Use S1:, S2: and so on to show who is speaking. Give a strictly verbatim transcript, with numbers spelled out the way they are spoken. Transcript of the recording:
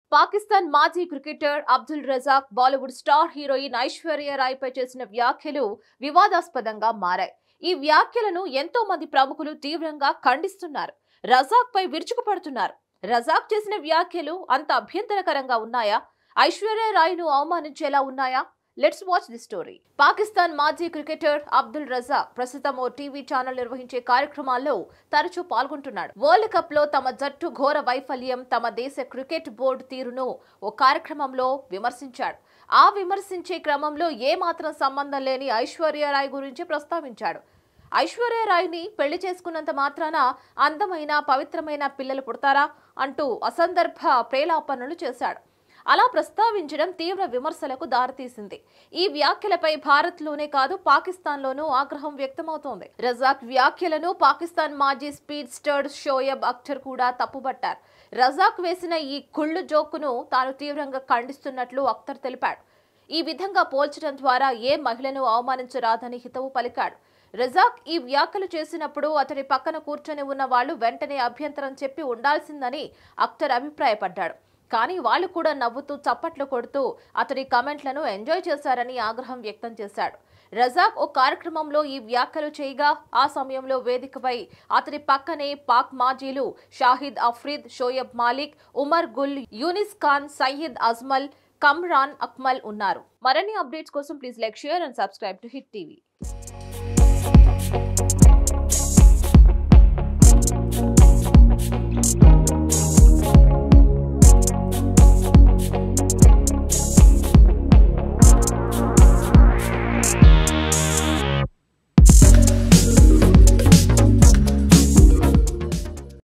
S1: పాకిస్తాన్ మాజీ cricketer Abdul Razzaq Bollywood star heroine Aishwarya Rai పై చేసిన వ్యాఖ్యలు వివాదాస్పదంగా మారాయి. ఈ వ్యాఖ్యలను ఎంతో మంది ప్రముఖులు తీవ్రంగా ఖండిస్తున్నారు. రజాక్ పై విరుచుకుపడుతున్నారు. రజాక్ చేసిన వ్యాఖ్యలు అంత అభ్యంతరకరంగా ఉన్నాయా? ఐశ్వర్య రాయ్ ను అవమానించేలా ఉన్నాయా? Let's watch the story. Pakistan మాజీ క్రికెటర్ అబ్దుల్ రజాక్ ప్రస్తుతం ఓ టీవీ ఛానల్ నిర్వహించే కార్యక్రమాల్లో తరచూ పాల్గొంటున్నాడు. వరల్డ్ కప్ లో తమ జట్టు ఘోర వైఫల్యం, తమ దేశ క్రికెట్ బోర్డు తీరును ఓ కార్యక్రమంలో విమర్శించాడు. ఆ విమర్శించే క్రమంలో ఏ మాత్రం సంబంధం లేని ఐశ్వర్య రాయ్ గురించి ప్రస్తావించాడు. ఐశ్వర్య రాయ్ ని పెళ్లి చేసుకున్నంత మాత్రాన అందమైన పవిత్రమైన పిల్లలు పుడతారా అంటూ అసందర్భ ప్రేలాపనలు చేశాడు. అలా ప్రస్తావించడం తీవ్ర విమర్శలకు దారితీసింది. ఈ వ్యాఖ్యలపై భారత్ లోనే కాదు పాకిస్తాన్ లోనూ ఆగ్రహం వ్యక్తమవుతోంది. రజాక్ వ్యాఖ్యలను పాకిస్తాన్ మాజీ స్పీడ్ స్టార్ షోయబ్ అఖ్తర్ కూడా తప్పుపట్టారు. రజాక్ వేసిన ఈ కుళ్ళు జోకును తాను తీవ్రంగా ఖండిస్తున్నట్లు అఖ్తర్ తెలిపాడు. ఈ విధంగా పోల్చడం ద్వారా ఏ మహిళను అవమానించరాదని హితవు పలికాడు. రజాక్ ఈ వ్యాఖ్యలు చేసినప్పుడు అతడి పక్కన కూర్చొని ఉన్న వాళ్లు వెంటనే అభ్యంతరం చెప్పి ఉండాల్సిందని అఖ్తర్ అభిప్రాయపడ్డాడు. కానీ వాళ్ళు కూడా నవ్వుతూ చప్పట్లు కొడుతూ అతడి కామెంట్లను ఎంజాయ్ చేశారని ఆగ్రహం వ్యక్తం చేశాడు. రజాక్ ఓ కార్యక్రమంలో ఈ వ్యాఖ్యలు చేయగా ఆ సమయంలో వేదికపై అతడి పక్కనే పాక్ మాజీలు షాహిద్ అఫ్రీద్, షోయబ్ మాలిక్, ఉమర్ గుల్, యూనిస్ ఖాన్, సయ్యద్ అజ్మల్, కమ్రాన్ అక్మల్ ఉన్నారు. మరిన్ని అప్డేట్స్ కోసం please like, share and subscribe to Hit TV.